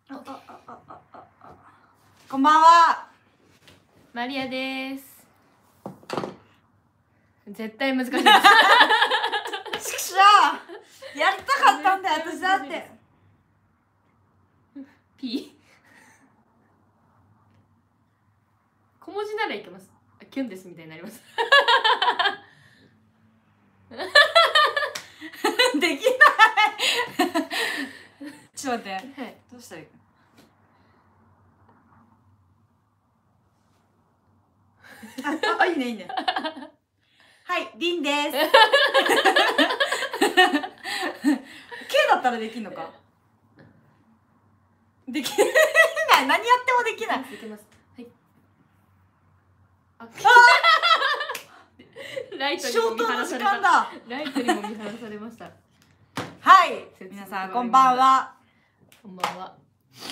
こんばんは。 マリアです。絶対難しいです。 ちくしょう、やりたかったんだよ私だって。 P 小文字ならいけます。キュンですみたいになります。 できない。ちょっと待って、はい、どうしたらいいか。いいねいいね。はい、りんです。K だったらできんのか。できない。何やってもできない。 できます。はい。ライトにも見放された。ライトにも見放されました。 はい、皆さんこんばんは。 こんばんは。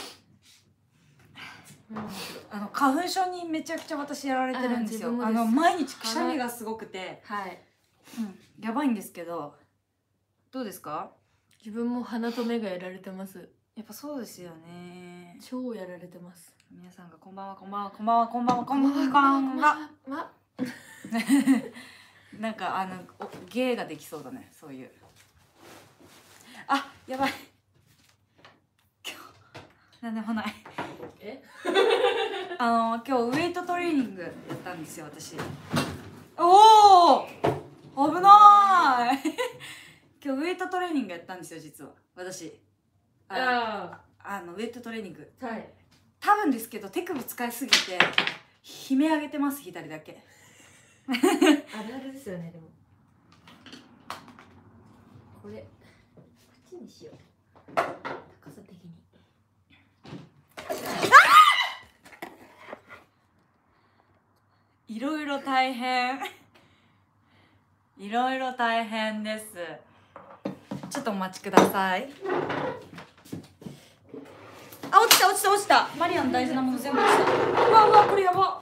花粉症にめちゃくちゃ私やられてるんですよ。毎日くしゃみがすごくて、はい、やばいんですけど、どうですか？ 自分も鼻と目がやられてます。 やっぱそうですよね。 超やられてます。 皆さんがこんばんはこんばんはこんばんはこんばんはこんばんは。なんか芸ができそうだね、そういう。あ、やばい。今日なんでもない。今日ウェイトトレーニングやったんですよ私。おお、危ない。今日ウェイトトレーニングやったんですよ実は私。ウェイトトレーニング。はい。多分ですけど手首使いすぎて悲鳴上げてます、左だけ。 あるあるですよね。でもこれこっちにしよう。高さ的に。 いろいろ大変。いろいろ大変です。ちょっとお待ちください。あ、落ちた落ちた落ちた。マリアの大事なもの全部落ちた。うわうわ、これやば。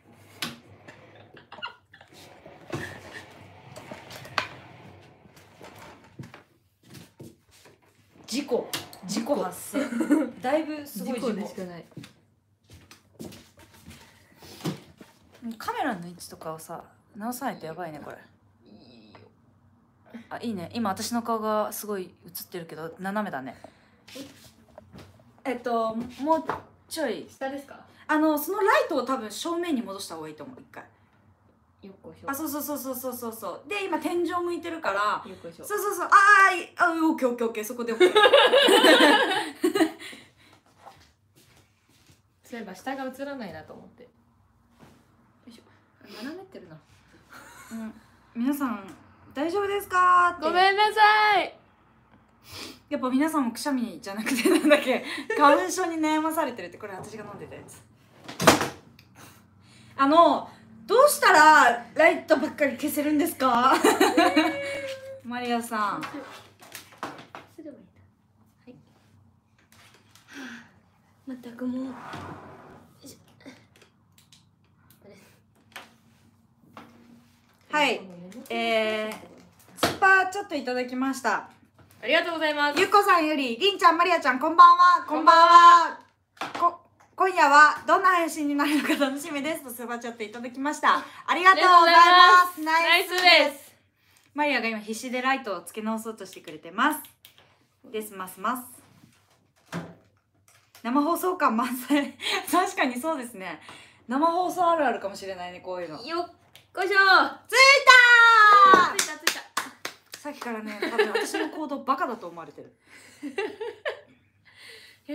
事故発生。だいぶすごい事故でしかない。 カメラの位置とかをさ直さないとやばいねこれ。あ、いいね。今私の顔がすごい映ってるけど斜めだね。もうちょい下ですか？ そのライトを多分正面に戻した方がいいと思う。一回よっこいしょ。 あ、そうで今天井向いてるからよっこいしょ。 そうオッケーオッケーオッケー、そこでオッケー。 そういえば下が映らないなと思って。よいしょ。斜めってるな。 皆さん大丈夫ですかって。 ごめんなさい。 やっぱ皆さんもくしゃみじゃなくてなんだっけ、花粉症に悩まされてるって。これ私が飲んでたやつ。どうしたらライトばっかり消せるんですか？マリアさん。 すればいいんだ。はい。まったくもう。 はい、スパーちょっといただきました。 ありがとうございます。 ゆっこさんより、りんちゃん、まりあちゃん、こんばんは。こんばんは。今夜はどんな配信になるのか楽しみですとスーパーチャットいただきました。ありがとうございます。ナイスです。マリアが今必死でライトをつけ直そうとしてくれてます。ますます。生放送感満載。確かにそうですね。生放送あるあるかもしれないね、こういうの。 よっこいしょ。 ついたさっきからね、多分私の行動バカだと思われてる。 いや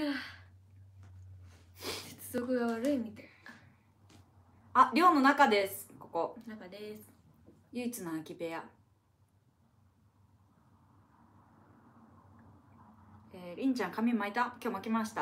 接続が悪いみたい。 あ、寮の中です。ここ中です。 唯一の空き部屋。りんちゃん髪巻いた？今日巻きました。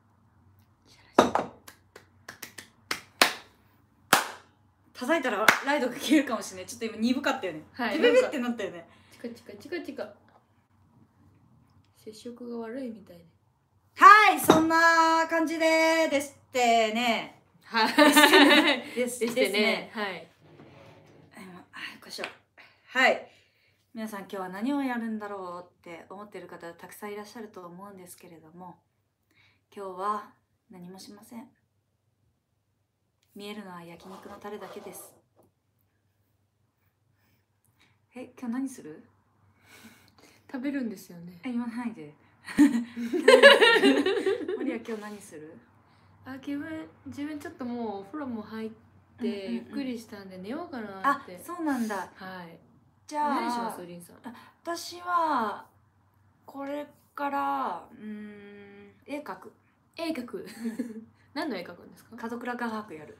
叩いたらライトが消えるかもしれない。ちょっと今鈍かったよね。はい。ビビビってなったよね。 チカ接触が悪いみたいで。 はい、そんな感じでしてね。はい。ですね。はい。こしょ。はい。皆さん今日は何をやるんだろうって思っている方たくさんいらっしゃると思うんですけれども、 今日は何もしません。見えるのは焼肉のタレだけです。今日何する？ 食べるんですよね。 言わないで。マリア今日何する？ 自分ちょっともうお風呂も入ってゆっくりしたんで寝ようかなって。 そうなんだ。 はい。 じゃあ何しますリンさん？ 私はこれから絵描く。 絵描く。何の絵描くんですか？ 門倉画伯やる。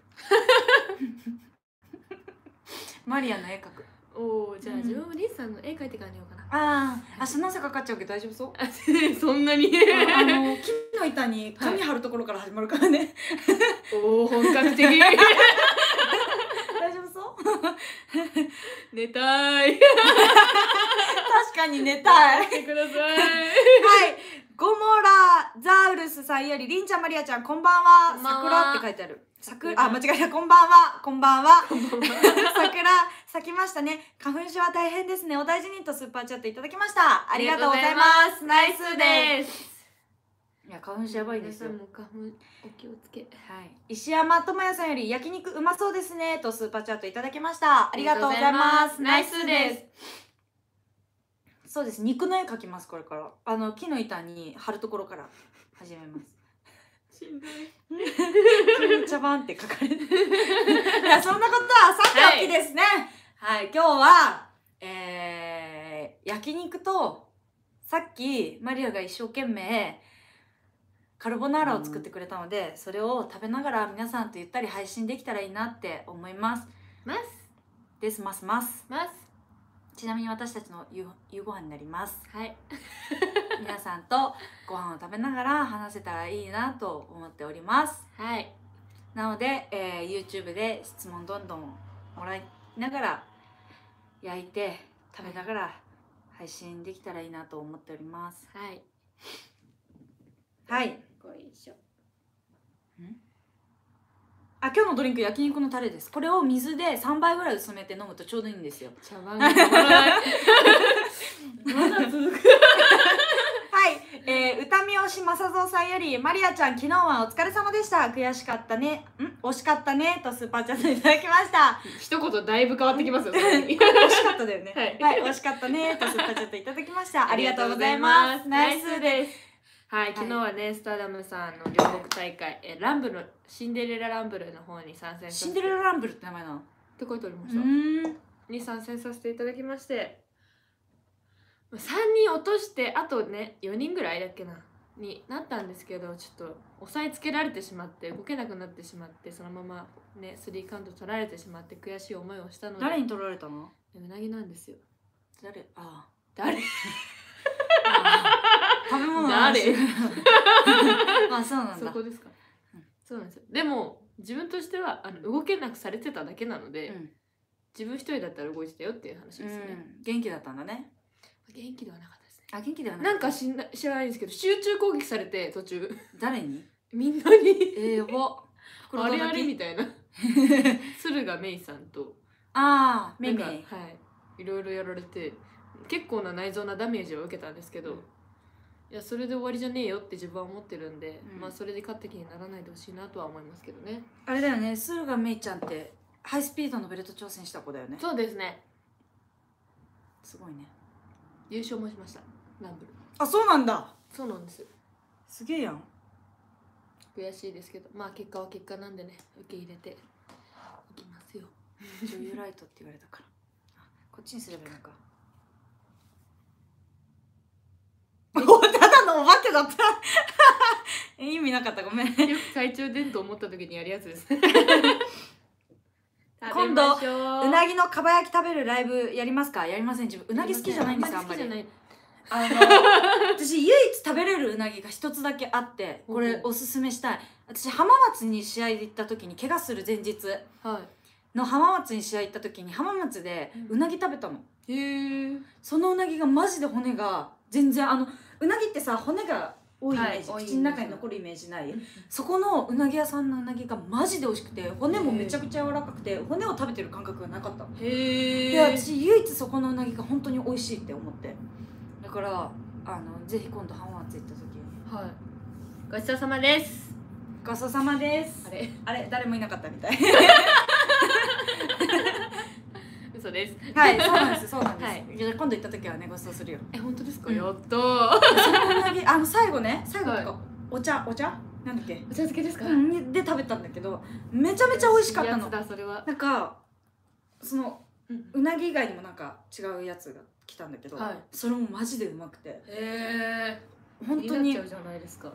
マリアの絵描く。 おお、じゃあ自分もリンさんの絵描いてから寝ようかな。 その汗かかっちゃうけど大丈夫そう？ そんなに？ 木の板に紙貼るところから始まるからね。 おお、本格的。 大丈夫そう？ 寝たい。 確かに寝たい。 寝てください。 はい。ゴモラザウルスさんよりりんちゃんまりあちゃんこんばんは。桜って書いてある。間違えた。こんばんは。こんばんは。桜咲きましたね。花粉症は大変ですね。お大事にとスーパーチャットいただきました。ありがとうございます。ナイスです。いや花粉症やばいですよ。 皆さんも花粉お気をつけ。 はい。石山智也さんより焼肉うまそうですねとスーパーチャットいただきました。ありがとうございます。ナイスです。そうです。肉の絵描きますこれから。木の板に貼るところから始めます。 しんどい。 茶番って書かれてる。いやそんなことはさておきですね。はい、今日は焼肉とさっきマリアが一生懸命カルボナーラを作ってくれたので、それを食べながら皆さんとゆったり配信できたらいいなって思います。ます。ちなみに私たちの夕ご飯になります。 はい。 皆さんとご飯を食べながら話せたらいいなと思っております。 はい。 なので、YouTube で質問どんどんもらいながら焼いて食べながら配信できたらいいなと思っております。 はい。 はい。 ご一緒。 今日のドリンク焼肉のタレです。これを水で3倍ぐらい薄めて飲むとちょうどいいんですよ。 茶番が止まらない。まだ続く。 はい、歌見推しまさぞうさんよりマリアちゃん昨日はお疲れ様でした。悔しかったね。惜しかったねとスーパーチャットいただきました。 一言だいぶ変わってきますよ。 惜しかっただよね。はい、惜しかったねとスーパーチャットいただきました。ありがとうございます。ナイスです。 はい、昨日はね、スターダムさんの両国大会、ランブル、シンデレラランブルの方に参戦させて。 シンデレラランブルって名前なの？ って書いてありました。に参戦させていただきまして、3人落として、あとね、4人ぐらいだっけな、になったんですけど、ちょっと押さえつけられてしまって、動けなくなってしまって、そのままね、3カウント取られてしまって、悔しい思いをしたので。 誰に取られたの？ うなぎなんですよ。 誰？ 誰？ 食べ物誰？ そうなんだ。 そこですか。そうなんですよ。でも自分としては動けなくされてただけなので、自分一人だったら動いてたよっていう話ですね。 元気だったんだね。 元気ではなかったですね。 元気ではななんか知らないんですけど、集中攻撃されて途中。 誰に？ みんなに。 やば。 あれあれみたいな。駿河メイさんと。 メイ。 はい。いろいろやられて。結構な内臓なダメージを受けたんですけど、いやそれで終わりじゃねえよって自分は思ってるんで、まあそれで勝った気にならないでほしいなとは思いますけどね。 あれだよね、駿河メイちゃんってハイスピードのベルト挑戦した子だよね。 そうですね。 すごいね。 優勝もしました、ランブル。 そうなんだ。 そうなんです。 すげえやん。 悔しいですけど、まあ結果は結果なんでね、受け入れていきますよ。 女優ライトって言われたからこっちにすればいいのか。ただのお化けだった意味なかった、ごめん。よく懐中電灯思った時にやるやつです今度うなぎのかば焼き食べるライブやりますか？やりません。自分うなぎ好きじゃないんですよ。あんまり私唯一食べれるうなぎが一つだけあって、これおすすめしたい。私浜松に試合で行った時に、怪我する前日の浜松に試合行った時に浜松でうなぎ食べたの。そのうなぎがマジで骨が全然うなぎってさ骨が多いイメージ、口の中に残るイメージない？そこのうなぎ屋さんのうなぎがマジで美味しくて、骨もめちゃくちゃ柔らかくて、骨を食べてる感覚がなかったの。で私唯一そこのうなぎが本当に美味しいって思って、だからぜひ今度浜松行った時にごちそうさまです。 ごちそうさまです。 あれ誰もいなかったみたい。 嘘です。 はい、そうなんです、そうなんです。 はい、 じゃあ今度行った時はね、ごちそうするよ。 本当ですか？ うん、 やったー。 最後ね、最後とか、 はい、 お茶なんだっけ、 お茶漬けですか？ で食べたんだけど、めちゃめちゃ美味しかったの。 それはなんかそのうなぎ以外にもなんか違うやつが来たんだけど、はい、それもマジでうまくて、へえ、 本当に気になっちゃうじゃないですか。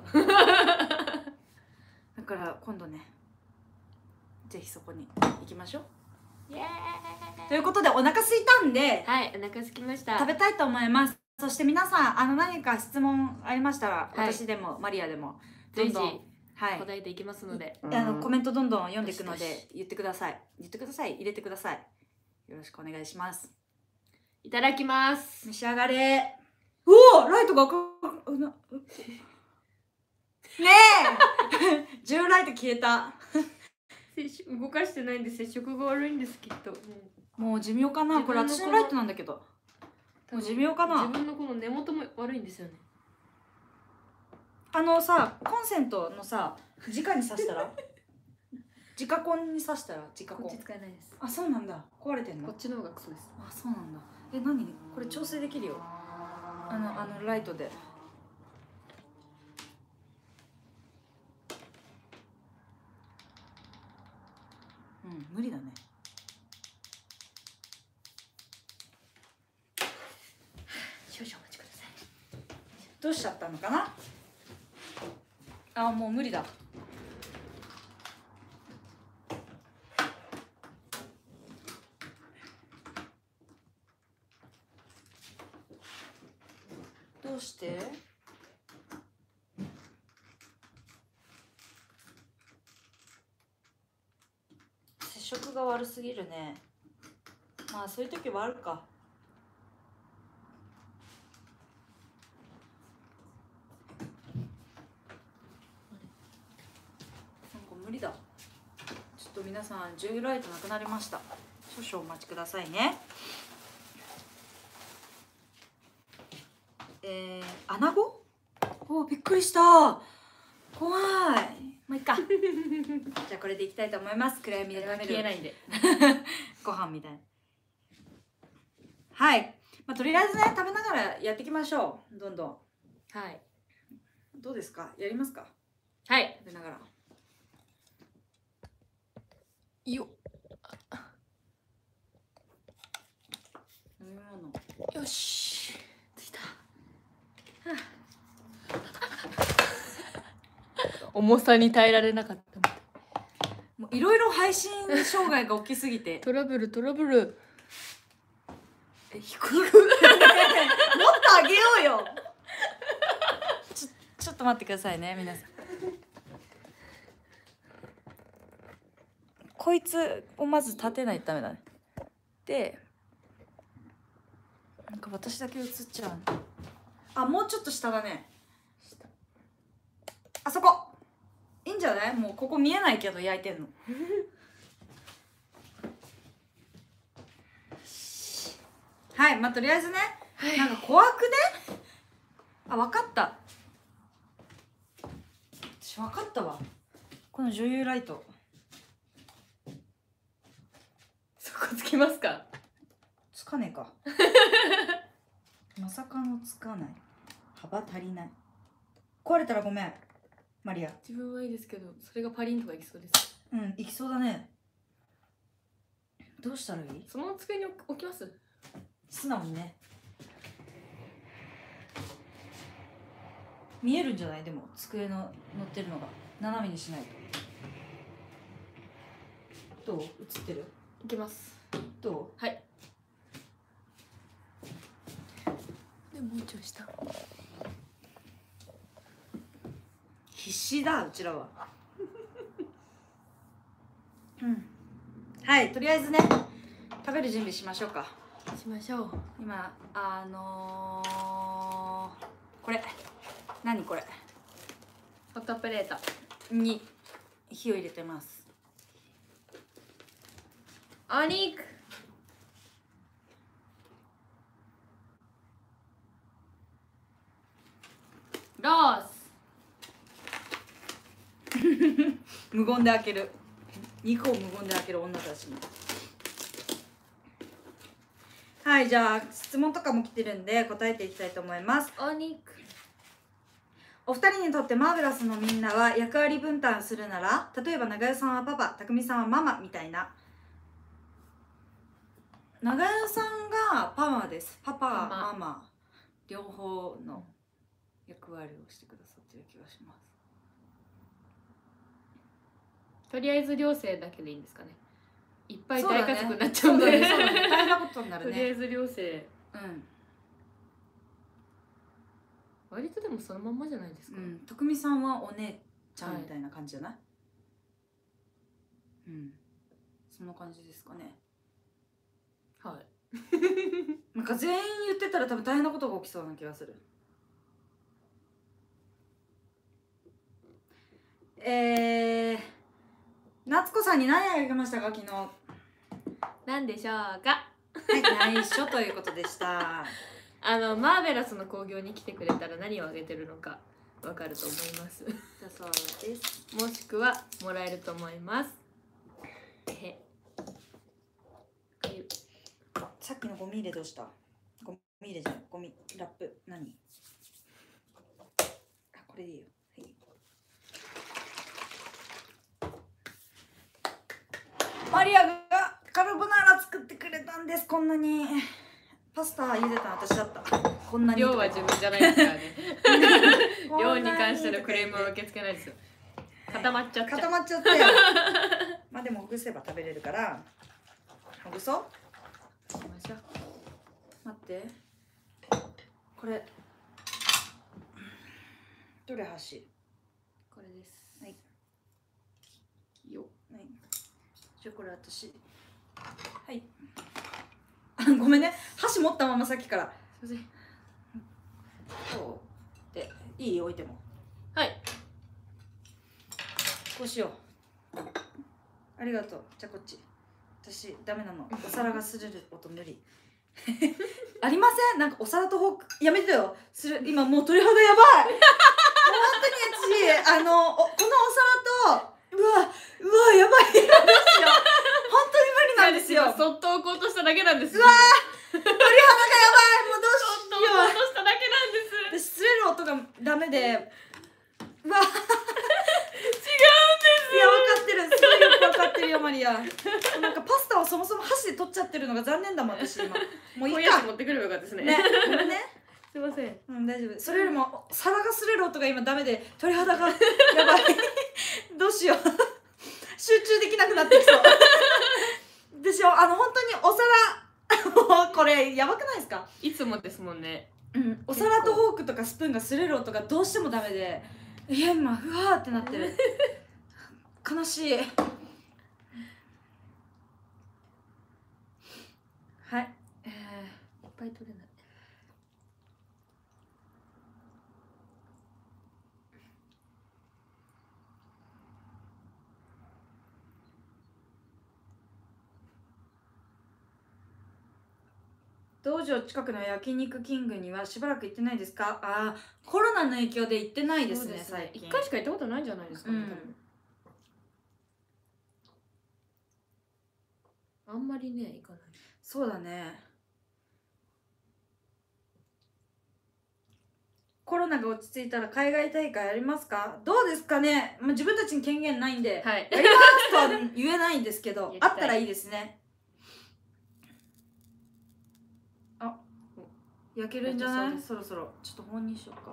だから今度ね、ぜひそこに行きましょう。イエーイということで、お腹空いたんで、 はい、お腹空きました。 食べたいと思います。そして皆さん、何か質問ありましたら、はい、私でもマリアでもどんどん答えていきますので、 コメントどんどん読んでいくので言ってください、入れてください。よろしくお願いします。 いただきます。 召し上がれ。おお、ライトがねえ10ライト消えた。 動かしてないんで接触が悪いんですきっと。 もう寿命かな。これ私のライトなんだけど、もう寿命かな。 自分のこの根元も悪いんですよね。 さ、コンセントのさ、直に挿したら直コンに挿したら、直コンこっち使えないです。 あ、そうなんだ。壊れてんの？ こっちの方がクソです。 あ、そうなんだ。何これ調整できるよ。ライトで。無理だね。 少々お待ちください。 どうしちゃったのかな。もう無理だ。どうして？接触が悪すぎるね。まあそういう時はあるか。無理だ。ちょっと皆さん、10ライトなくなりました。少々お待ちくださいね。穴子？びっくりした。怖い。もういっか。じゃあこれでいきたいと思います。暗闇で食べる。 消えないんで。 ご飯みたいな。はい。とりあえずね、食べながらやっていきましょう。どんどん。 はい。 どうですか？やりますか？ はい。 食べながら。 よっ。 飲み物。 よし。着いた。重さに耐えられなかった。 もういろいろ配信障害が起きすぎて。 トラブル。 低く。もっと上げようよ。ちょっと待ってくださいね、皆さん。こいつをまず立てないとダメだね。で、なんか私だけ映っちゃう。もうちょっと下だね。あそこいいんじゃない？もうここ見えないけど焼いてんの。はい、とりあえずね、なんか怖くね。分かった。私分かったわ。この女優ライト。 そこつきますか？ つかねえか。まさかのつかない。幅足りない。壊れたらごめん、マリア。 自分はいいですけど、それがパリンとかいきそうです。 いきそうだね。どうしたらいい？ その机に置きます？ 素直にね。見えるんじゃない？でも机の乗ってるのが斜めにしないと。どう？映ってる？ いきます。 どう？ はい。でもうちょい下。 必死だ、うちらは。はい、とりあえずね、食べる準備しましょうか。 しましょう。 今これ何これ？ ホットプレートに火を入れてます。 お肉。ロース。 無言で開ける、肉を無言で開ける女たちの。はい、じゃあ質問とかも来てるんで答えていきたいと思います。 お肉。 お二人にとってマーベラスのみんなは役割分担するなら、例えば長代さんはパパ、匠さんはママみたいな。長代さんがパマです。パパ、ママ両方の役割をしてくださってる気がします。 とりあえず寮生だけでいいんですかね。いっぱい大家族になっちゃうんで、 そうだね、大変なことになるね。 とりあえず寮生。 うん。 割とでもそのまんまじゃないですか。 徳美さんはお姉ちゃんみたいな感じじゃない？そんな感じですかね。 はい。 なんか全員言ってたら多分大変なことが起きそうな気がする。夏子さんに何あげましたか昨日？ なんでしょうか。 はい、内緒ということでした。 マーベラスの興行に来てくれたら何をあげてるのかわかると思います。 だそうです。 もしくはもらえると思います。 さっきのゴミ入れどうした？ゴミ入れじゃない、ゴミラップ何？あ、これでいいよ。マリアがカルボナーラ作ってくれたんです。こんなにパスタ茹でたの私だった。こんなに量は自分じゃないですからね。量に関してのクレームは受け付けないですよ。固まっちゃって。 固まっちゃって。まあでもほぐせば食べれるからほぐそう。 しましょう。 待って、これどれ箸？ これです。 はいよ、 はい、じゃあこれ私、はい。ごめんね、箸持ったままさっきから。 すいません。 そうでいい？置いても。 はい、 こうしよう。ありがとう。じゃあこっち。私ダメなの、お皿がする音無理。ありません？なんかお皿とフォークやめてよ。する今もう鳥肌やばい。もう本当に私このお皿とうわやばい。どうしよう。本当に無理なんですよ。 そっと置こうとしただけなんです。 うわ鳥肌がやばい。もうどうしよう。 そっと置こうとしただけなんです。 で擦れる音がダメで、うわ違うんですよ。分かってる、すごいよく分かってるよマリア。なんかパスタをそもそも箸で取っちゃってるのが残念だもん私今。もういいか。 持ってくればよかったですね。 ね、ごめんね。 すいません。 大丈夫。それよりも皿が擦れる音が今ダメで鳥肌がやばい。どうしよう。集中できなくなってきそう。でしょ、本当にお皿もうこれやばくないですか？ いつもですもんね。 お皿とフォークとかスプーンが擦れる音がどうしてもダメで、今ふわーってなってる。悲しい。はい、 いっぱい取れない。 道場近くの焼肉キングにはしばらく行ってないですか？ああ、コロナの影響で行ってないですね、最近。 1回しか行ったことないんじゃないですかね、あんまりね、行かない。 そうだね。コロナが落ち着いたら海外大会やりますか？どうですかね。自分たちに権限ないんで、 はい、 やりますとは言えないんですけどあったらいいですね。あ、焼けるんじゃない？そろそろちょっと本にしようか。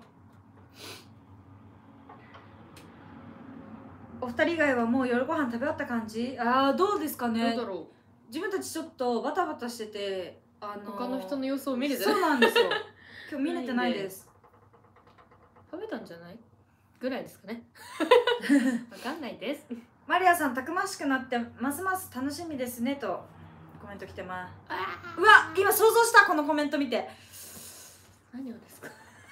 お二人以外はもう夜ご飯食べ終わった感じ？ああ、どうですかね。 どうだろう。 自分たちちょっとバタバタしてて、 他の人の様子を見れてそうなんですよ。今日見れてないです。 食べたんじゃないぐらいですかね。わかんないです。 マリアさん、たくましくなってますます楽しみですねとコメント来てます。うわ、今想像したこのコメント見て。 何をですか？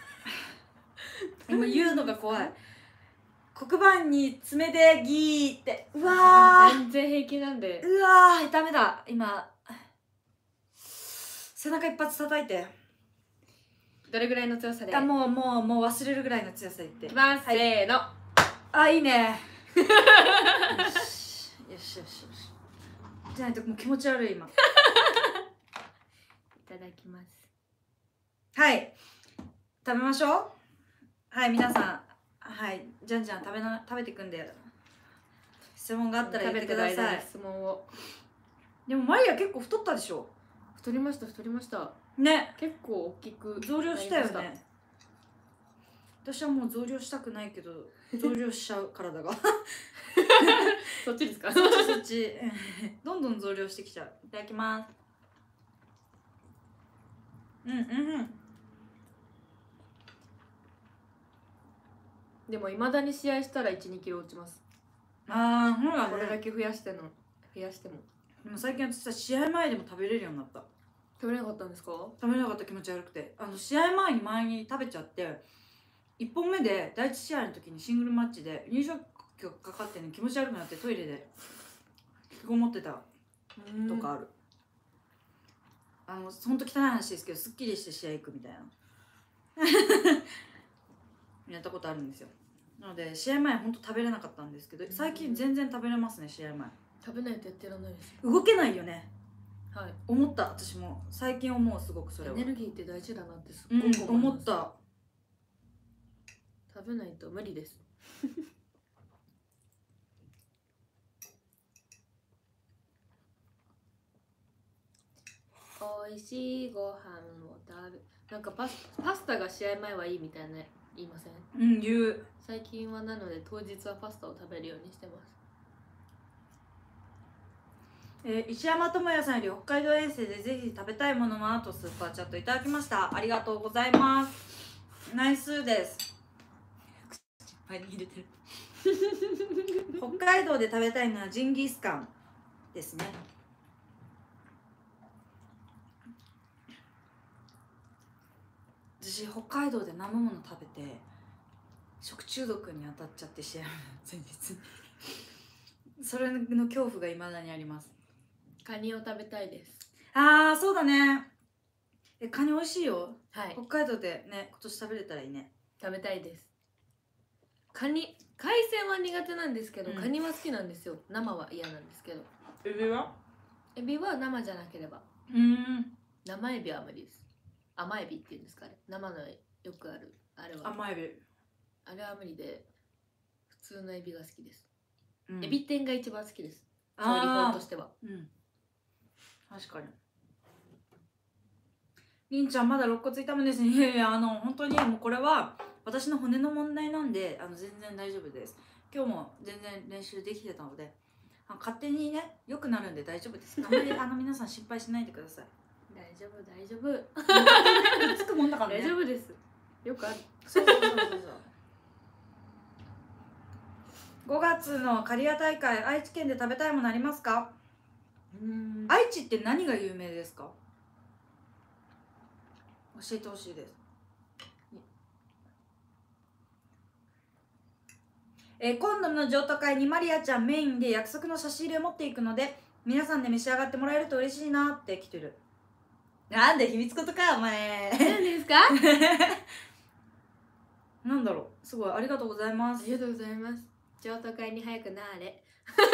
今言うのが怖い。黒板に爪でギーって。うわー、 全然平気なんで。 うわー、ダメだ。今背中一発叩いて。 どれぐらいの強さで？ もう忘れるぐらいの強さで言って。 いきます、せーの。 あ、いいね。 よしよしよし。じゃないともう気持ち悪い今。 いただきます。 はい食べましょう。はい皆さん、はいじゃんじゃん食べていくんで、質問があったら言ってください。 質問を。 でもマリア結構太ったでしょ。 太りましたね。 結構大きく増量したよね。私はもう増量したくないけど増量しちゃう体がそっちですか？ そっちどんどん増量してきちゃう。いただきます。 でも未だに試合したら 1,2 キロ落ちます。 ああ、ほら、 これだけ増やしても。 でも最近私さ、試合前でも食べれるようになった。 食べれなかったんですか？ 食べれなかった。気持ち悪くて、試合前に食べちゃって、1本目で第1試合の時にシングルマッチで入場曲かかってね、気持ち悪くなってトイレで引きこもってたとかある。ほんと汚い話ですけど、すっきりして試合行くみたいなやったことあるんですよ。なので試合前ほんと食べれなかったんですけど、最近全然食べれますね。試合前食べないとやってらんないです。 動けないよね。 はい、 思った。私も最近思う。すごくそれはエネルギーって大事だなってすっごく思った。 食べないと無理です美味しいご飯を食べ、なんかパスタが試合前はいいみたいな言いません？ 言う。 最近はなので当日はパスタを食べるようにしてます。 石山智也さんより北海道遠征でぜひ食べたいものはとスーパーチャットいただきました。ありがとうございます。ナイスです。口いっぱいに入れてる北海道で食べたいのはジンギスカンですね。私北海道で生もの食べて食中毒に当たっちゃって試合の前日それの恐怖がいまだにあります。 カニを食べたいです。 ああ、そうだね。カニ美味しいよ。 はい、 北海道でね、今年食べれたらいいね。 食べたいです。海鮮は苦手なんですけど、カニは好きなんですよ。生は嫌なんですけど。 エビは？ エビは生じゃなければ。生エビは無理です。甘エビっていうんですかね。生のよくあるあれは。 甘エビ。 あれは無理で、普通のエビが好きです。エビ天が一番好きです。調理法としては。 確かに。りんちゃんまだ肋骨痛むんですね。いやいや、本当にもうこれは私の骨の問題なんで、全然大丈夫です。今日も全然練習できてたので、勝手にね良くなるんで大丈夫です。あんまり皆さん心配しないでください。 大丈夫大丈夫。 くっつくもんだからね。 大丈夫です。よくある。 そう5月の刈谷大会、愛知県で食べたいものありますか？愛知って何が有名ですか？教えてほしいです。今度の譲渡会にマリアちゃんメインで約束の差し入れを持っていくので、皆さんで召し上がってもらえると嬉しいなって来てる。なんで秘密ことかお前。 何ですか？ なんだろう、すごいありがとうございます。 ありがとうございます。譲渡会に早くなれ。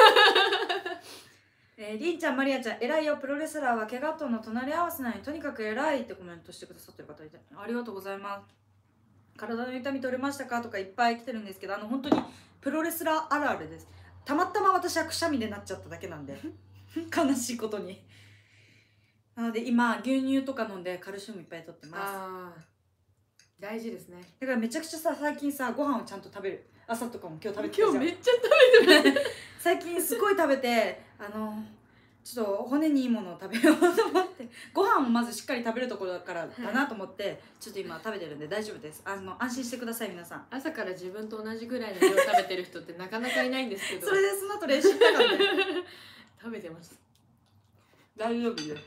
りんちゃん、マリアちゃん、偉いよ。プロレスラーは怪我との隣り合わせなのにとにかく偉いってコメントしてくださってる方いて、ありがとうございます。体の痛み取れましたかとかいっぱい来てるんですけど、本当にプロレスラーあるあるです。たまたま私はくしゃみでなっちゃっただけなんで悲しいことに。なので今牛乳とか飲んでカルシウムいっぱい取ってます。 大事ですね。 だからめちゃくちゃさ、最近さ、ご飯をちゃんと食べる。朝とかも今日食べてたじゃん。今日めっちゃ食べてる最近すごい食べて、ちょっと骨にいいものを食べようと思ってご飯をまずしっかり食べるところだからだなと思って、ちょっと今食べてるんで大丈夫です。安心してください皆さん。 朝から自分と同じぐらいの量食べてる人ってなかなかいないんですけどそれでその後練習したからね食べてます。 大丈夫です。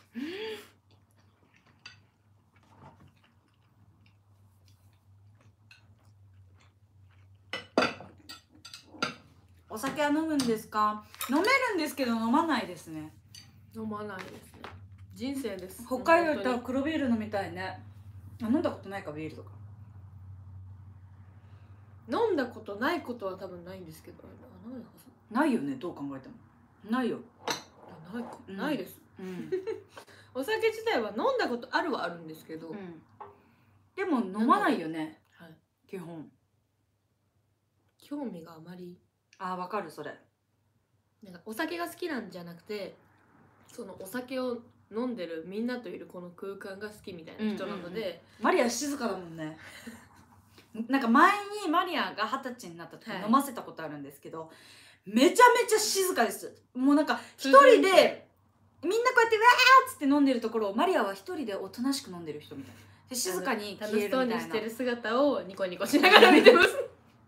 お酒は飲むんですか？飲めるんですけど飲まないですね。 飲まないですね。人生です。 北海道行ったら黒ビール飲みたいね。飲んだことないかビールとか。 飲んだことないことは多分ないんですけど、ないはず。 ないよね、どう考えてもないよ。 ないか、ないです。 うん、 お酒自体は飲んだことあるはあるんですけど、 でも飲まないよね、 はい、 基本。 興味があまり。 あ、わかるそれ。 なんかお酒が好きなんじゃなくて、そのお酒を飲んでるみんなといるこの空間が好きみたいな人なので、 マリア静かだもんね。なんか前にマリアが20歳になった時飲ませたことあるんですけど、めちゃめちゃ静かです。もうなんか一人でみんなこうやってわーっつって飲んでるところをマリアは一人でおとなしく飲んでる人みたいで、静かに消えるみたいな。 楽しそうにしてる姿をニコニコしながら見てます。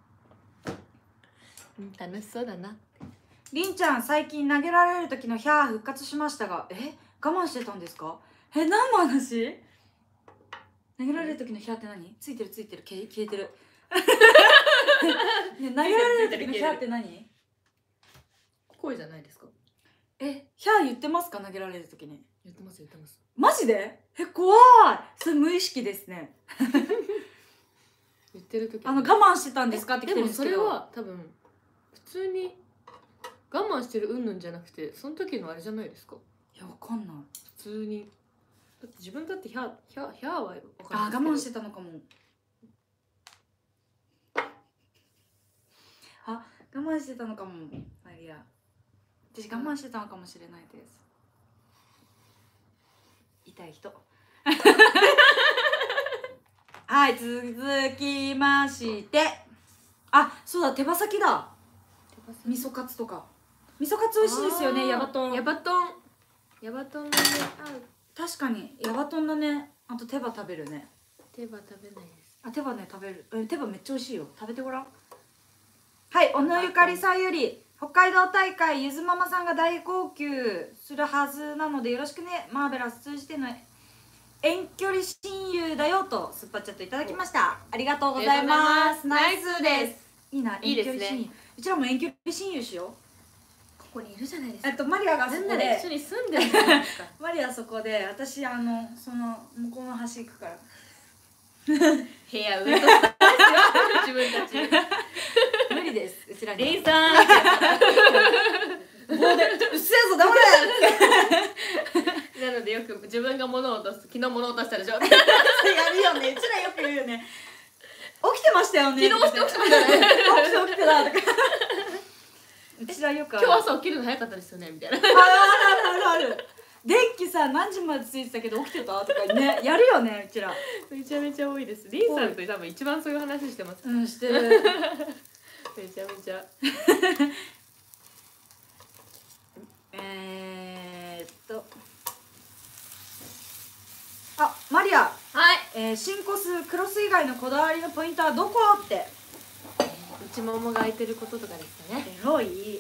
楽しそうだな。 りんちゃん、最近投げられる時のヒャー復活しましたが、我慢してたんですか？何の話？投げられる時のヒャーって何？ついてるついてる、消えてる。ね、投げられる時のヒャーって何？ 声じゃないですか？ ヒャー言ってますか？投げられる時に。 言ってます言ってます。 マジで？怖い。それ無意識ですね。 言ってる時我慢してたんですかって来てるんでもそですけど。 れは多分普通に我慢してるうんぬんじゃなくて、その時のあれじゃないですか？ いや、わかんない。 普通にだって自分だってヒャーは分かんないですけど、 我慢してたのかも。我慢してたのかも。マリア、私我慢してたのかもしれないです。痛い人。はい、続きまして、そうだ、手羽先だ。味噌カツとか。味噌カツ美味しいですよね。ヤバトンのね、確かにヤバトンだね。あと手羽食べるね。 手羽食べないです。 手羽ね、食べる。手羽めっちゃ美味しいよ。食べてごらん。はい、小野ゆかりさんより、北海道大会ゆずママさんが大号泣するはずなのでよろしくね。マーベラス通じての遠距離親友だよとスッパチャットいただきました。ありがとうございます。ナイスです。いいな、遠距離親友。うちらも遠距離親友しよう。 ここにいるじゃないですか。 マリアがそこで一緒に住んでるじゃないですか。 マリアそこで、私その向こうの端行くから。 部屋上と下ですよ。自分たち。 無理です。うちらに。 レイさん。 棒でうっせえぞダメだよ。なのでよく自分が物を落とす。昨日物を落としたでしょ。やるよね。うちらよく言うよね。起きてましたよね。 昨日起きてましたね。 起きてたとか。うちらよく。 今日朝起きるの早かったですよねみたいな。 ある。電気さ何時までついてたけど起きてたとかね、やるよね、うちら。 めちゃめちゃ多いです。リンさんと多分一番そういう話してます。 してる。 めちゃめちゃ。 マリア。 はい。 新コスクロス以外のこだわりのポイントはどこって。 内ももが開いてることとかですかね。 エロい。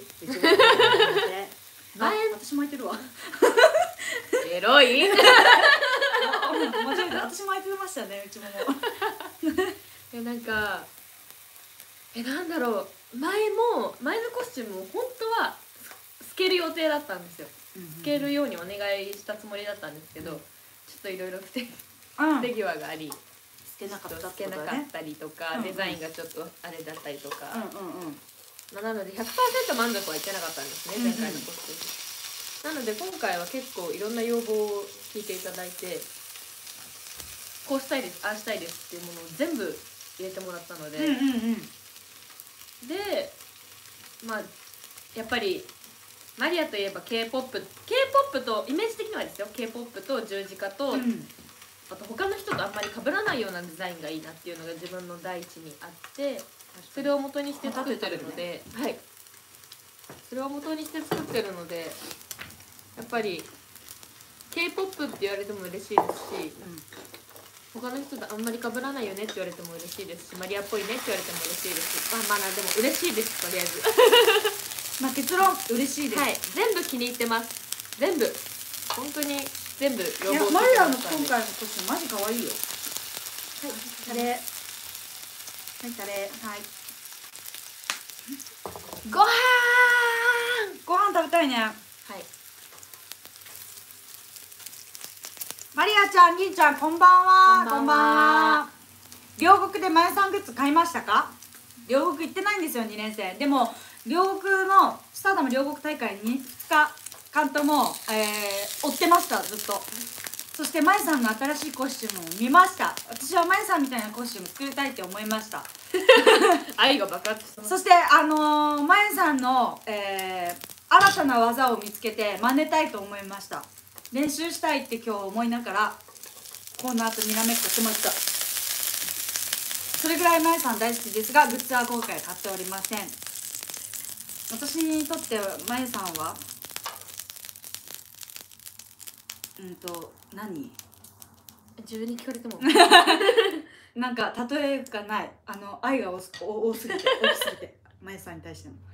私も開いてるわ。 エロい。 間違えた。私も開いてましたね、うちもも。 なんかなんだろう、前のコスチュームを本当は透ける予定だったんですよ。透けるようにお願いしたつもりだったんですけど、ちょっといろいろ不手際があり、透けなかったりとか、デザインがちょっとあれだったりとか、なので 100% 満足はいってなかったんですね、前回のコスチューム。なので今回は結構いろんな要望を聞いていただいて、こうしたいです、ああしたいですっていうものを全部入れてもらったので、でやっぱりマリアといえば K-POP とイメージ的にはですよ、 K-POP と十字架と、あと他の人とあんまり被らないようなデザインがいいなっていうのが自分の第一にあって、それを元にして作ってるので、それを元にして作ってるので、やっぱり K-POP って言われても嬉しいですし、他の人とあんまり被らないよねって言われても嬉しいですし、マリアっぽいねって言われても嬉しいですし、でも嬉しいです、とりあえず。 結論嬉しいです。 はい、全部気に入ってます。全部本当に全部要望。 マリアの今回のコスチュームマジ可愛いよ。タレ、タレ、ご飯食べたいね。マリアちゃん、りんちゃん、こんばんは。こんばんは。両国でマヤさんグッズ買いましたか？ 両国行ってないんですよ2年生でも。両国のスターダム両国大会に2日間とも、追ってましたずっと。そしてまゆさんの新しいコスチュームを見ました。私はまゆさんみたいなコスチューム作りたいって思いました愛が爆発してます。 そしてまゆさんの、新たな技を見つけて真似たいと思いました。練習したいって今日思いながらこの後にらめっこしてました。それぐらいまゆさん大好きですがグッズは今回買っておりません。私にとってまゆさんは何自分に聞かれてもなんか例えがない。愛が多すぎて大きすぎてまゆさんに対しての。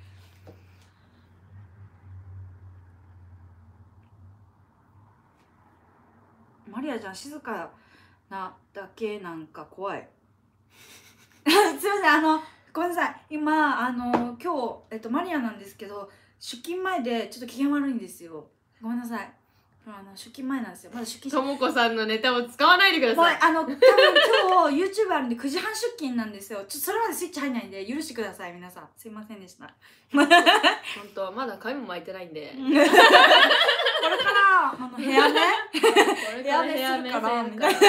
マリアちゃん静かなだけなんか怖いすいませんごめんなさい今今日、マリアなんですけど出勤前でちょっと機嫌悪いんですよ。ごめんなさい。出勤前なんですよ。まだ出勤ともこさんのネタを使わないでください。 多分今日 YouTube あるんで9時半出勤なんですよ。それまでスイッチ入んないんで許してください皆さん。すいませんでした本当まだ髪も巻いてないんでこれから部屋ねこれから部屋目線から本当に出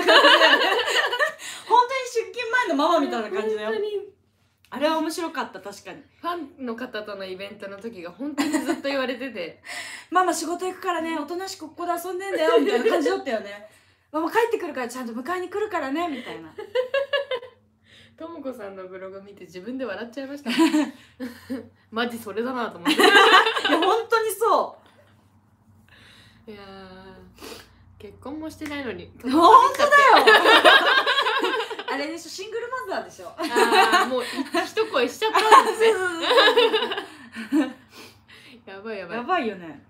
勤前のママみたいな感じだよ。 本当にあれは面白かった。確かにファンの方とのイベントの時が本当にずっと言われててママ仕事行くからねおとなしくここで遊んでんだよみたいな感じだったよねママ帰ってくるからちゃんと迎えに来るからねみたいな。 ともこさんのブログ見て自分で笑っちゃいましたマジそれだなと思っていや本当にそいや結婚もしてないのにう本当だよあれでしょシングルマザーでしょ。 ああもう一声しちゃったんですねやばいやばいやばいよね。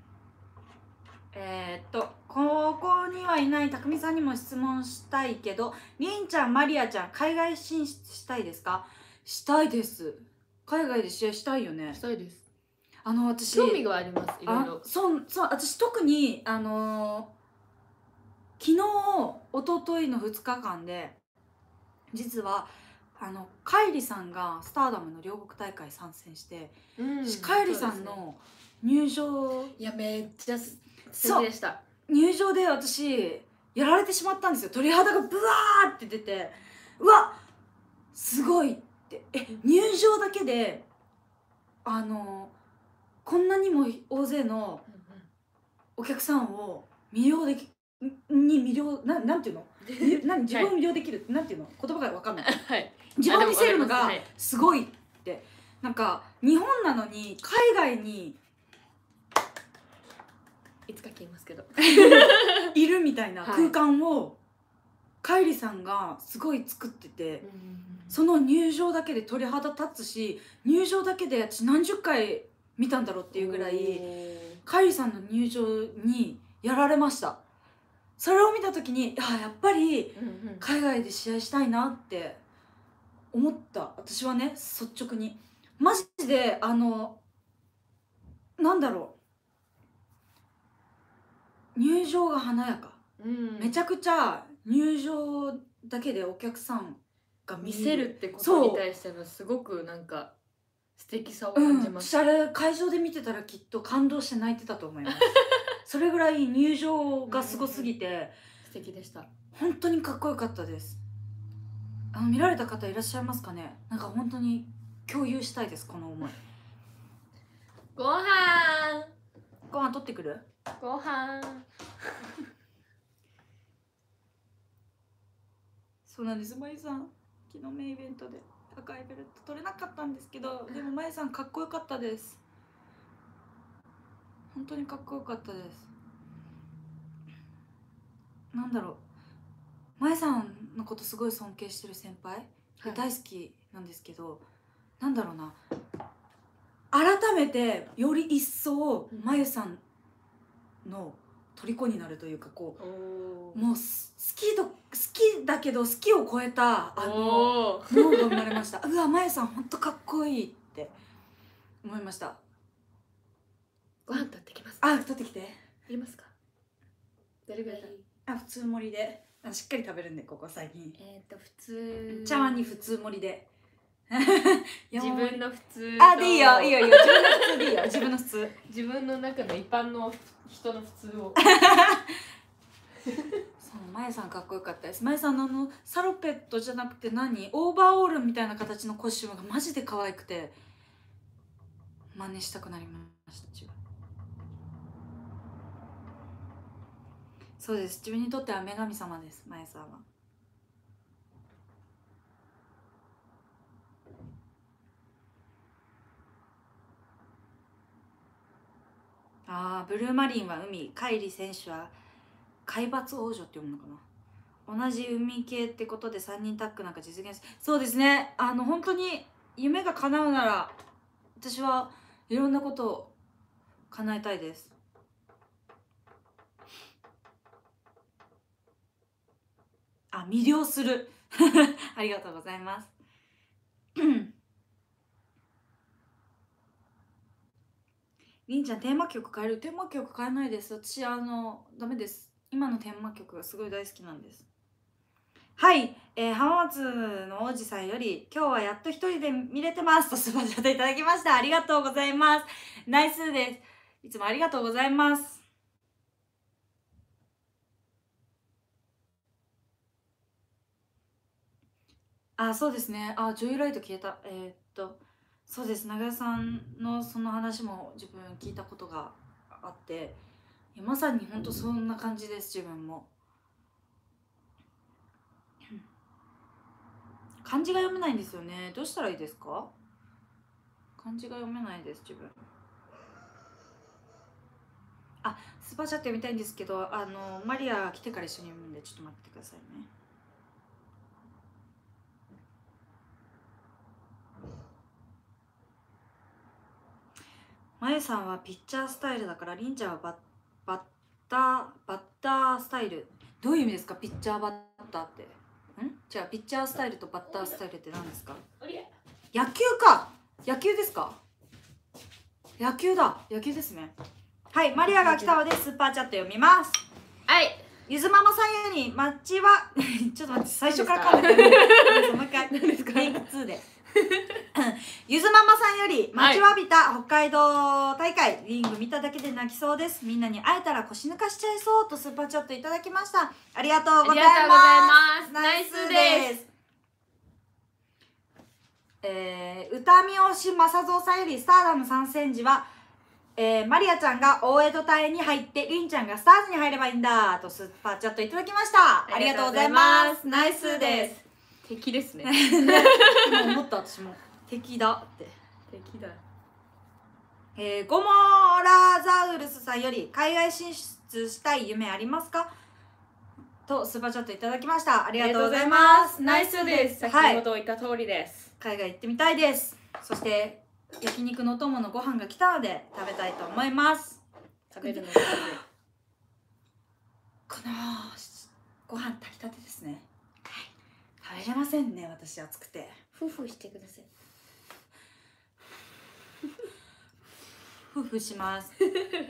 ここにはいないたくみさんにも質問したいけど、りんちゃんマリアちゃん海外進出したいですか？したいです。海外で試合したいよね。 したいです。 私興味があります。いろいろ。 そう私特に昨日一昨日の2日間で実はカイリさんがスターダムの両国大会参戦して、カイリさんの入場、 いやめっちゃ素敵でした。 入場で私やられてしまったんですよ。鳥肌がブワーって出て、うわすごいって入場だけでこんなにも大勢のお客さんを魅了でき魅了なんていうの自分を魅了できる、なんていうの言葉が分かんない、はい、自分を見せるのがすごいって、なんか日本なのに海外にいつか消えますけどいるみたいな空間をカイリさんがすごい作ってて、その入場だけで鳥肌立つし、入場だけで私何十回見たんだろうっていうぐらいカイリさんの入場にやられました。それを見た時にやっぱり海外で試合したいなって思った。私はね率直にマジでなんだろう、入場が華やか、めちゃくちゃ入場だけでお客さんが見せるってことに対してのすごくなんか素敵さを感じます。 あれ会場で見てたらきっと感動して泣いてたと思いますそれぐらい入場がすごすぎて素敵でした。 本当にかっこよかったです。見られた方いらっしゃいますかね。なんか本当に共有したいですこの思い。 ご飯取ってくる？ ご飯そうなんです。まゆさん昨日メインイベントで赤いベルト取れなかったんですけど、でもまゆさんかっこよかったです。本当にかっこよかったです。なんだろう、まゆさんのことすごい尊敬してる先輩で大好きなんですけど、なんだろうな、改めてより一層まゆさんの虜になるというか、こうもう好きだけど好きを超えたものが生まれましたうわまゆさんほんとかっこいいって思いました。 ご飯取ってきます。 取ってきて。 いりますか？どれぐらい？ 普通盛りでしっかり食べるんでここ最近。 普通茶碗に普通盛りで自分の普通あ、でいいよいいよいいよ、自分の普通でいいよ、自分の普通。 自分の中の一般の人の普通をそう、まゆさんかっこよかったです。まゆさんのサロペットじゃなくてオーバーオールみたいな形のコスチュームがマジで可愛くて真似したくなりました。自分そうです。自分にとっては女神様です、まゆさんは。あー、ブルーマリンは海、カイリ選手は海抜王女って読むのかな。同じ海系ってことで3人タッグなんか実現する。そうですね、本当に夢が叶うなら私はいろんなことを叶えたいです。あ、魅了するありがとうございますりんちゃん、テーマ曲変える？テーマ曲変えないです。私ダメです。今のテーマ曲がすごい大好きなんです。はい、浜松の王子さんより今日はやっと一人で見れてますとスパチャでいただきました。ありがとうございます。ナイスです。いつもありがとうございます。あ、そうですね。あ、ジョイライト消えた。そうです。長屋さんのその話も自分聞いたことがあって、いやまさに本当そんな感じです。自分も漢字が読めないんですよね。どうしたらいいですか？漢字が読めないです、自分。あ、スーパーチャット読みたいんですけど、マリアが来てから一緒に読むんでちょっと待ってくださいね。まゆさんはピッチャースタイルだから、りんちゃんはバッタースタイル。どういう意味ですか？ピッチャーバッターって。じゃあピッチャースタイルとバッタースタイルって何ですか？野球か。野球ですか？野球だ。野球ですね。はい、マリアが来たのでスーパーチャット読みます。 はい。 ゆずママさんよりマッチはちょっと待って、最初から噛んでる。もう一回。何ですか？テイク2で。ゆずママさんより待ちわびた北海道大会、リング見ただけで泣きそうです。みんなに会えたら腰抜かしちゃいそうとスーパーチャットいただきました。ありがとうございます。 ナイスです。 歌三好正蔵さんよりスターダム参戦時は、マリアちゃんが大江戸隊に入ってりんちゃんがスターズに入ればいいんだとスーパーチャットいただきました。ありがとうございます。ナイスです。 敵ですね。 今思った私も敵だって。 敵だ。 ゴモラザウルスさんより海外進出したい夢ありますかとスーパーチャットいただきました。ありがとうございます。 ナイスです。先ほど言った通りです。 海外行ってみたいです。そして焼肉のお供のご飯が来たので食べたいと思います。 食べるのがこのご飯炊きたてですね。はい。食べれませんね、私暑くて。 フフしてください。 フフします。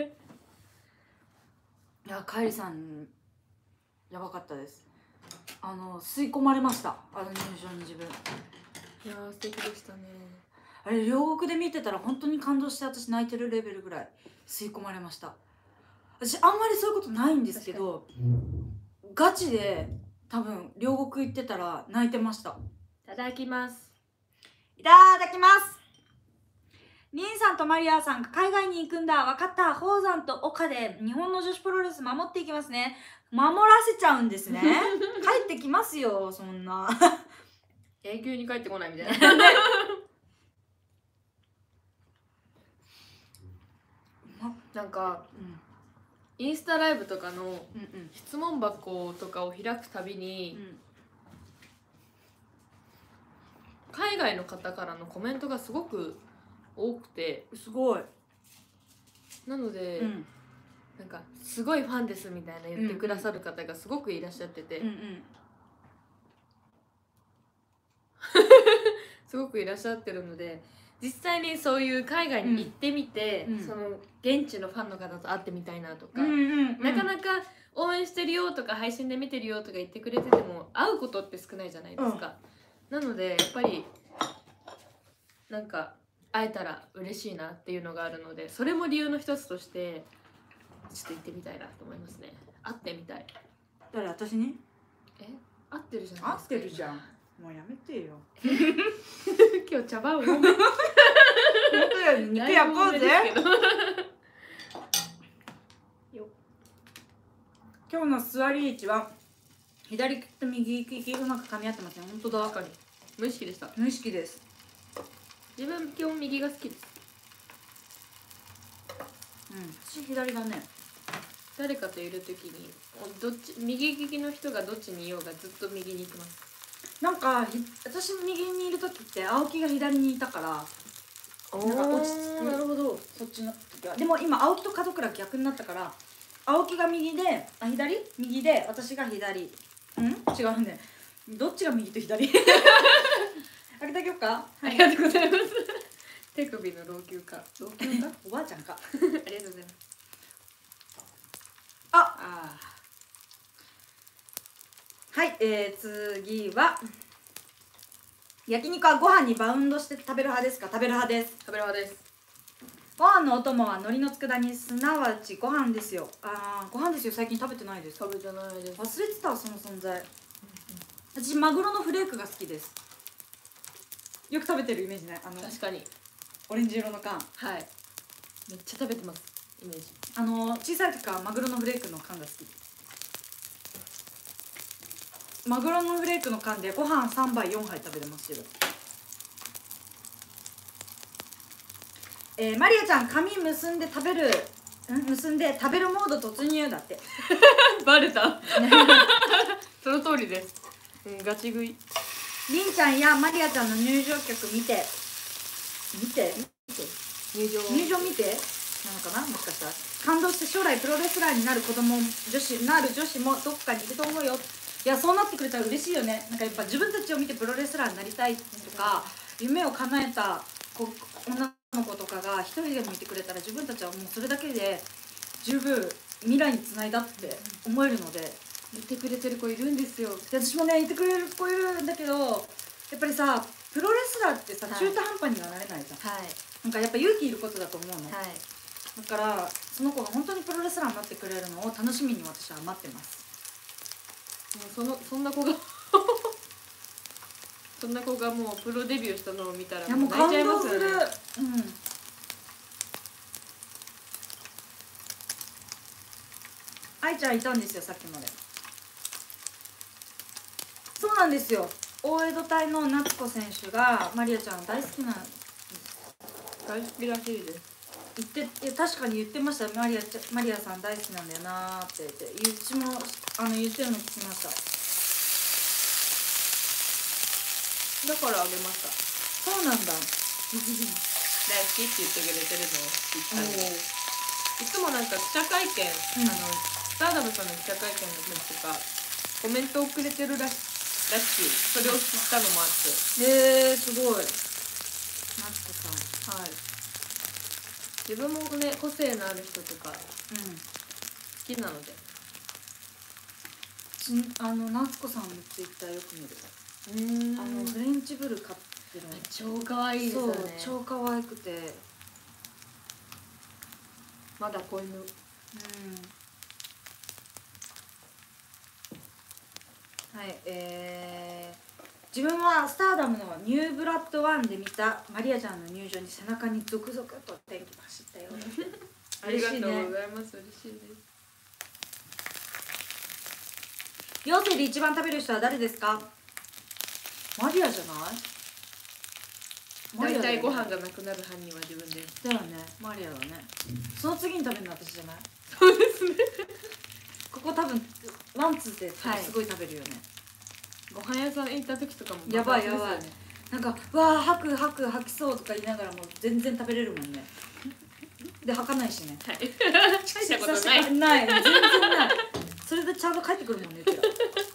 いや、カイリさんやばかったです。吸い込まれました。入場に自分。 いやー素敵でしたね。 あれ両国で見てたら本当に感動して私泣いてるレベルぐらい吸い込まれました。私あんまりそういうことないんですけど、ガチで多分両国行ってたら泣いてました。 いただきます。 いただきます。リンさんとマリアさんが海外に行くんだ。分かった。宝山と岡で日本の女子プロレス守っていきますね。守らせちゃうんですね。帰ってきますよ、そんな。 永久に帰ってこないみたいな。なんか、インスタライブとかの質問箱とかを開くたびに、海外の方からのコメントがすごく多くて、 すごい。 なので、なんかすごいファンですみたいな言ってくださる方がすごくいらっしゃってて、すごくいらっしゃってるので、実際にそういう海外に行ってみて、その現地のファンの方と会ってみたいなとか、なかなか応援してるよとか配信で見てるよとか言ってくれてても会うことって少ないじゃないですか。なのでやっぱりなんか会えたら嬉しいなっていうのがあるので、それも理由の一つとしてちょっと行ってみたいなと思いますね。会ってみたい。 誰？私に？ 合ってるじゃない合ですか。 ってるじゃん。もうやめてよ。 今日茶番多め。 本当や、肉焼こうぜ。今日の座り位置は左利きと右利きうまく噛み合ってますね。本当だ。 確かに。無意識でした。 無意識です。 自分基本右が好きです。 私左だね。 誰かといるときにどっち、右利きの人がどっちにいようがずっと右に行きます。 なんか私右にいる時って青木が左にいたから、なんか落ち着く。 なるほど。 そっちの時は。でも今青木と門倉逆になったから、青木が右で右で私が左。違うんだよ。どっちが右と左？開けてあげようか。 ありがとうございます。手首の老朽化。老朽化？ おばあちゃんか。 ありがとうございます。 あ。はい、次は焼肉はご飯にバウンドして食べる派ですか？食べる派です。 食べる派です。 ご飯のお供は海苔の佃煮、すなわちご飯ですよ。ご飯ですよ。最近食べてないです。 食べてないです。 忘れてた、その存在。私マグロのフレークが好きです。よく食べてるイメージない？ 確かに。 オレンジ色の缶。 はい。めっちゃ食べてます。イメージ。 小さい時からマグロのフレークの缶が好き。マグロのフレークの缶でご飯3杯4杯食べてますけど。マリアちゃん、髪結んで食べるモード突入だって。 バレた。その通りです。ガチ食い。 りんちゃんやマリアちゃんの入場曲見て入場見てなのかな、もしかしたら感動して将来プロレスラーになる女子もどっかにいると思うよ。いや、そうなってくれたら嬉しいよね。なんかやっぱ自分たちを見てプロレスラーになりたいとか、夢を叶えた女の子とかが一人でもいてくれたら、自分たちはもうそれだけで十分未来につないだって思えるので。 言ってくれてる子いるんですよ。 で、私もね、言ってくれる子いるんだけど、やっぱりさ、プロレスラーってさ、中途半端にはなれないじゃん。 はい。 なんかやっぱ勇気いることだと思うの。 はい。 だからその子が本当にプロレスラーになってくれるのを楽しみに私は待ってます。 もうそんな子がそんな子がもうプロデビューしたのを見たらもう泣いちゃいますよね。 感動する。愛ちゃんいたんですよ、さっきまで。そうなんですよ。大江戸隊の夏子選手がマリアちゃん大好きな。 大好きらしいです。 確かに言ってました。マリアさん大好きなんだよなーって言って、うちも言ってるの聞きました。 だからあげました。 そうなんだ。 大好きって言ってくれてるのを知ったんで、いつもなんか記者会見、スターダムさんの記者会見の時とかコメントをくれてるらしい。それを知ったのもあって。 すごい。夏子さん。 はい。自分もね、個性のある人とか好きなので。 夏子さんのツイッターよく見る。フレンチブル飼ってるの超可愛いですよね。 そう、超可愛くて。 まだ子犬。 はい、自分はスターダムのニューブラッド1で見たマリアちゃんの入場に背中にゾクゾクと電気が走ったような。 ありがとうございます。嬉しいです。 4世で一番食べる人は誰ですか？マリアじゃない？ 大体ご飯がなくなる犯人は自分です。 だよね、マリアだね。その次に食べるのは私じゃない？ そうですね。 ここ多分ワンツーですごい食べるよね。 ご飯屋さん行った時とかもやばい。なんかわあ吐きそうとか言いながらも全然食べれるもんね。で吐かないしね。 はい。したことない。 ない、全然ない。それでちゃんと帰ってくるもんね、うちら。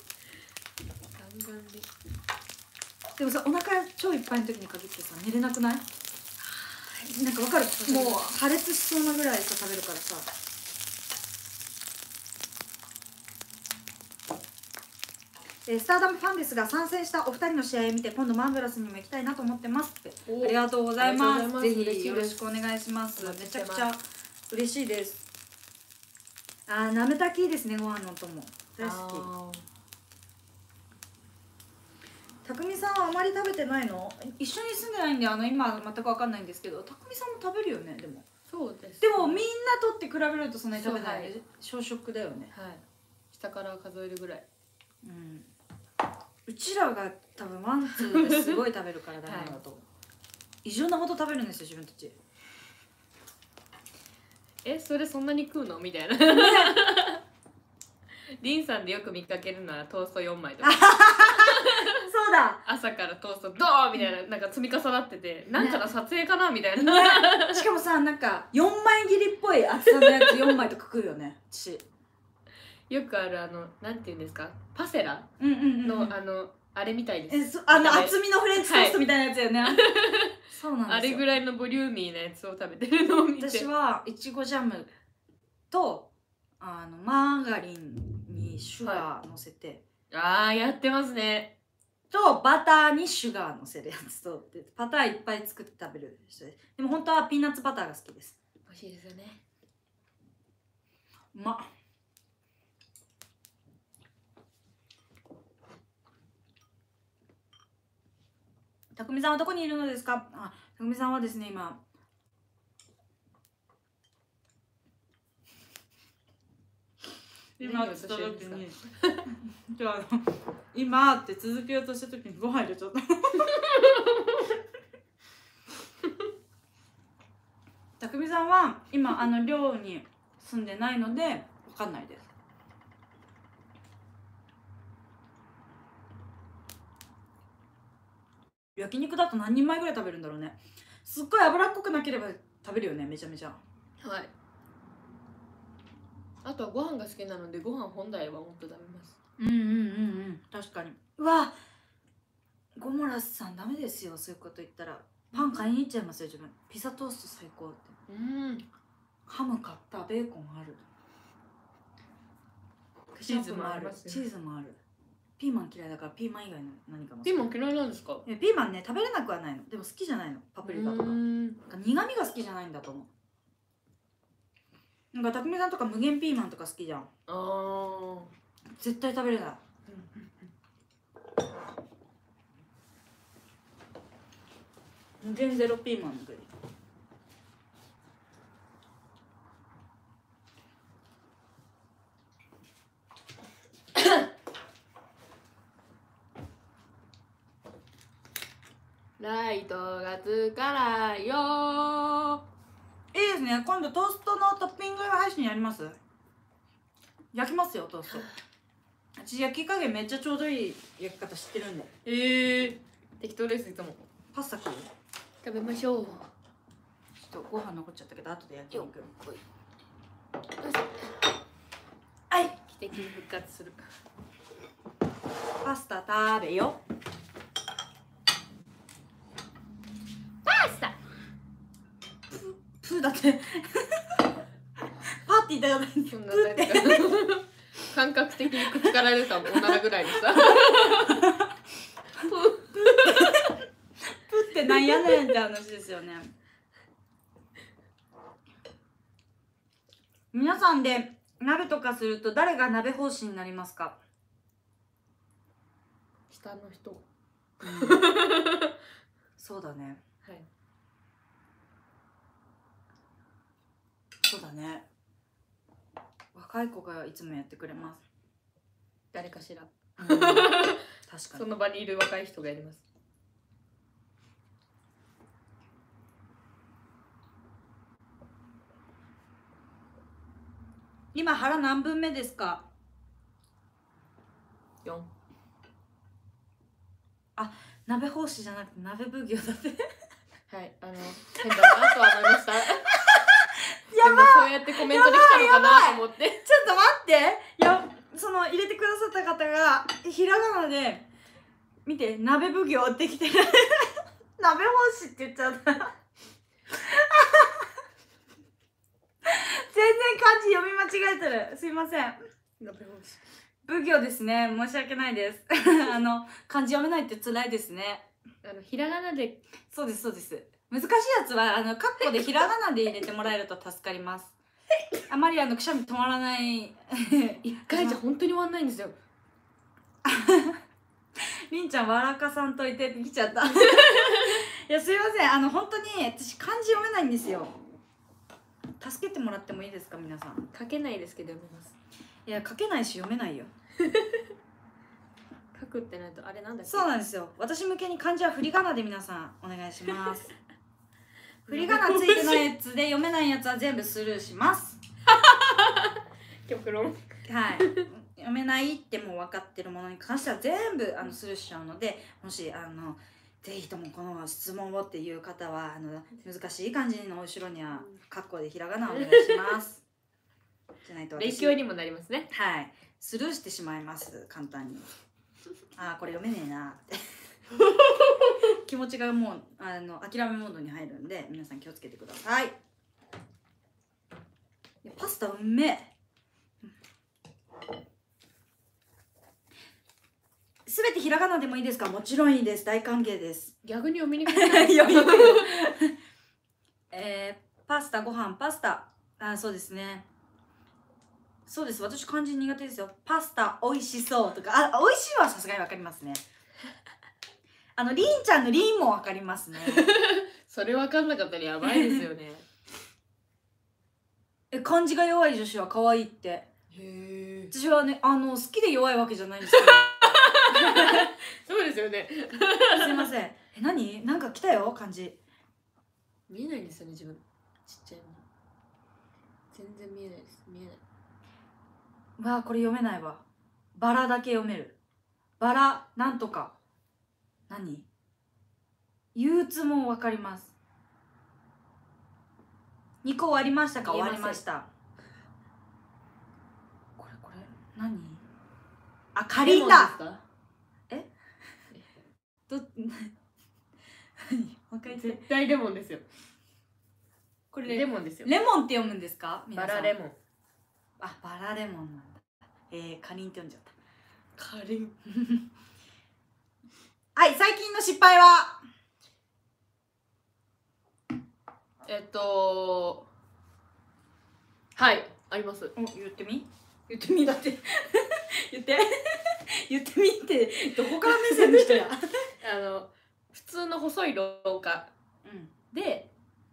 でもさ、お腹超いっぱいの時に限ってさ、寝れなくない？なんかわかる？もう破裂しそうなぐらいさ食べるからさ。 スターダムファンですが参戦したお二人の試合を見て今度マーベラスにも行きたいなと思ってますって。ありがとうございます。ぜひよろしくお願いします。めちゃくちゃ嬉しいです。なめたきいいですね、ご飯のお供大好き。たくみさんはあまり食べてないの？一緒に住んでないんで今全く分かんないんですけど、たくみさんも食べるよね。でもそうです。 でもみんなとって比べるとそんなに食べない。小食だよね。 はい。下から数えるぐらい。 うちらが多分ワンツーですごい食べるからダメだと、はい、異常なほど食べるんですよ自分たち。 それそんなに食うのみたいな。リンさんでよく見かけるのはトースト4枚とか。 そうだ、 朝からトーストドーンみたいな、なんか積み重なってて、なんかの撮影かなみたいな、 ね、しかもさ、なんか4枚切りっぽい厚さのやつ4枚とか食うよね私。 よくあるなんていうんですか、パセラのあれみたいです。 厚みのフレンチトーストみたいなやつよね、はい、そうなんですよ。 あれぐらいのボリューミーなやつを食べてるのを見て、 私はいちごジャムとマーガリンにシュガー乗せて、 はい、やってますね。 とバターにシュガー乗せるやつとバターいっぱい作って食べる人です。でも本当はピーナッツバターが好きです。 美味しいですよね。 うまっ。たくみさんはどこにいるのですか？たくみさんはですね、今って言った時にじゃあ今って続けようとした時にご飯入れちゃったたくみさんは今寮に住んでないので分かんないです。焼肉だと何人前ぐらい食べるんだろうね。すっごい脂っこくなければ食べるよね、めちゃめちゃ。 はい。あとはご飯が好きなのでご飯本来はもっと食べます。 確かに。うわ、ゴモラスさんダメですよ、そういうこと言ったら。パン買いに行っちゃいますよ自分。ピザトースト最高って。ハム買った、ベーコンある、チーズもある、チーズもある。ピーマン嫌いだからピーマン以外の何かも。 ピーマン嫌いなんですか？ ピーマンね、食べれなくはないの。でも好きじゃないの、パプリカとか。苦味が好きじゃないんだと思う。なんかたくみさんとか無限ピーマンとか好きじゃん。絶対食べれない。無限ゼロピーマンの具。 ライトがつかないよ。 いいですね。今度トーストのトッピング配信やります。焼きますよトースト。私焼き加減めっちゃちょうどいい焼き方知ってるんで。 適当ですいつも。 パスタ食う？ 食べましょう。 ちょっとご飯残っちゃったけど後で焼き肉。 はい。奇跡に復活する。 パスタ食べよ。プーだってパーって言いたかったんだけど、 感覚的に口から出たおならぐらいでさプってなんやねんって話ですよね。皆さんで鍋とかすると誰が鍋奉仕になりますか？ 下の人、 そうだね。 はい、 そうだね。若い子がいつもやってくれます。 誰かしら。 確かに。 その場にいる若い人がやります。 今腹何分目ですか ？4。 鍋奉仕じゃなくて鍋奉行だってはい、変だなとは思いましたやばい、そうやってコメントできたのかなと思って。 ちょっと待って、入れてくださった方がひらがなで見て鍋奉行ってきて鍋奉仕って言っちゃった全然漢字読み間違えてる、すいません。 鍋奉仕奉行ですね。申し訳ないです漢字読めないって辛いですね。 ひらがなで。 そうですそうです。難しいやつはカッコでひらがなで入れてもらえると助かります。あまりくしゃみ止まらない一回じゃ本当に終わんないんですよ。 りんちゃん笑かさんといてってきちゃったいやすいません、本当に私漢字読めないんですよ。助けてもらってもいいですか皆さん。 書けないですけど読めます。 いや書けないし読めないよ書くってなるとあれなんだっけ。 そうなんですよ。私向けに漢字は振り仮名で皆さんお願いします振り仮名ついてないやつで読めないやつは全部スルーします極論。 はい読めないってもう分かってるものに関しては全部スルーしちゃうので、もしぜひともこの質問をっていう方は難しい漢字の後ろにはカッコでひらがなをお願いしますじゃないと勉私強にもなりますね。 はいスルーしてしまいます簡単にあーこれ読めねえなって気持ちがもう諦めモードに入るんで皆さん気をつけてください。いやパスタうめえ。すべてひらがなでもいいですか。もちろんいいです。大歓迎です。 逆に読みにくい読みにくいパスタご飯パスタそうですね。そうです。私漢字苦手ですよ。パスタ美味しそうとか美味しいはさすがにわかりますね。りんちゃんのりんもわかりますねそれ分かんなかったらやばいですよね漢字が弱い女子は可愛いって。 へえ。 私はね好きで弱いわけじゃないんですけどそうですよねすいません。何なんか来たよ漢字。 見えないんですよね自分ちっちゃいの。全然見えないです。見えない。 わあこれ読めないわ。バラだけ読める。バラなんとか何憂鬱もわかります。2個終わりましたか。終わりました。これ何借りた。何絶対レモンですよ。 これレモンですよ。 レモンって読むんですか。 バラレモン。 バラレモンなんだ。かりんって読んじゃった。 かりんはい、最近の失敗ははいあります。 言ってみだって言ってみってどこから目線の人や普通の細い廊下で、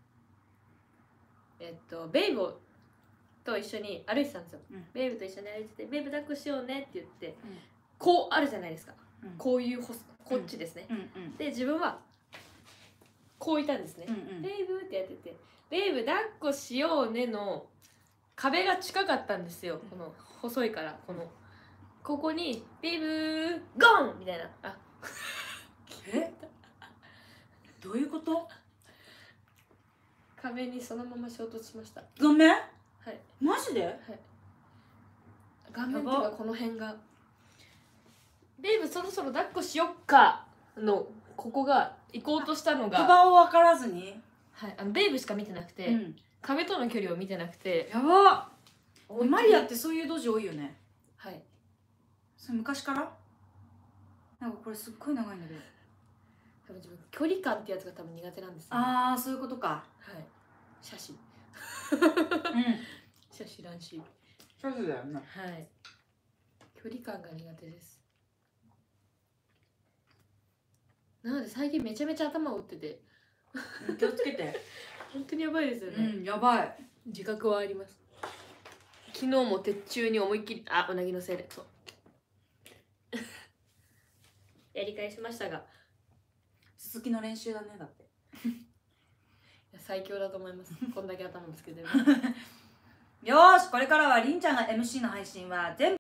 ベイブと一緒に歩いてたんですよ。ベイブと一緒に歩いてて、ベイブ抱っこしようねって言って、こうあるじゃないですか。こういうこっちですね。で自分はこういたんですね。ベイブってやってて、ベイブ抱っこしようねの壁が近かったんですよ。この細いからここにベイブゴンみたいな。 どういうこと。 壁にそのまま衝突しました。 顔面。 はい。 マジで。 はい。顔面とかこの辺が。ベイブそろそろ抱っこしよっかのここが行こうとしたのが。 幅を分からずに。 はい。ベイブしか見てなくて、壁との距離を見てなくて。 やば。マリアってそういうドジ多いよね。 はい。 それ昔から。なんかこれすっごい長いんだけど。 多分自分距離感ってやつが多分苦手なんです、ね。 ああそういうことか。 はい。写真。写真乱視。 写真だよね。 はい。距離感が苦手です。なので最近めちゃめちゃ頭を打ってて。 気をつけて。 本当にやばいですよね。 やばい。 自覚はあります。昨日も鉄柱に思いっきりうなぎのせいでそうやり返しましたが。 続きの練習だねだって。 最強だと思います。こんだけ頭ぶつけてる。 よーしこれからはりんちゃんが MC の配信は全部